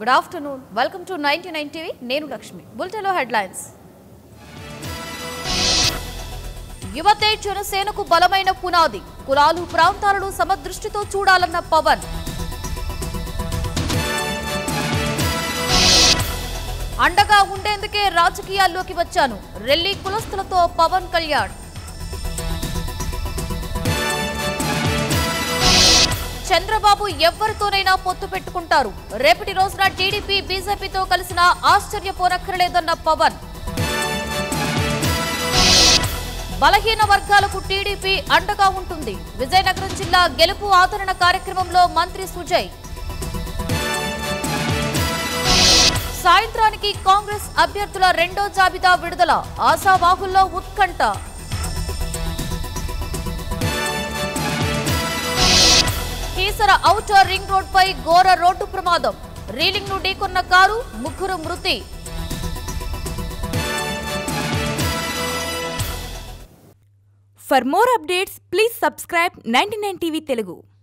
Good afternoon. Welcome to 99 TV. Nenu Lakshmi. Bulletino headlines. యువతే జనసేనకు బలమైన పునాది. కులాలు ప్రాంతాలను సమదృష్టితో చూడాలన్న పవన్. అండగా ఉండేందుకే రాజకీయాల్లోకి వచ్చాను. రెల్లి కులస్తులతో పవన్ కళ్యాణ్. చంద్రబాబు ఎవరితోనైనా పొత్తు పెట్టుకుంటారు. రేపటి రోజున టీడీపీ బీజేపీతో కలిసినా ఆశ్చర్యపోనక్కర్లేదన్న పవన్. బలహీన వర్గాలకు టీడీపీ అండగా ఉంటుంది. విజయనగరం జిల్లా గెలుపు ఆదరణ కార్యక్రమంలో మంత్రి సుజయ్. సాయంత్రానికి కాంగ్రెస్ అభ్యర్థుల రెండో జాబితా విడుదల. ఆశావాహుల్లో ఉత్కంఠ. కీసర ఔటర్ రింగ్ రోడ్ పై ఘోర రోడ్డు ప్రమాదం. రీలింగ్ ను ఢీకొన్న కారు, ముగ్గురు మృతి. For more updates, please subscribe 99 TV Telugu.